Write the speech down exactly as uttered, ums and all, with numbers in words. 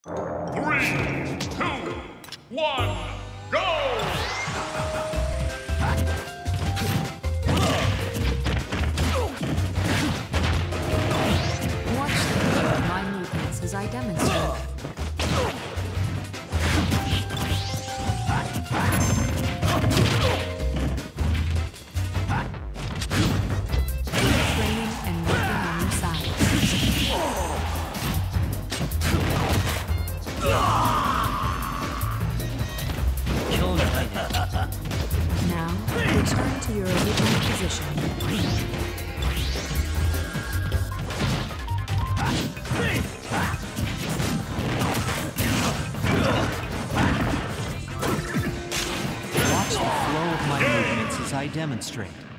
Three, two, one, go! Watch the flow of my movements as I demonstrate. Training and working on your sides. Now, return to your original position. Watch the flow of my movements as I demonstrate.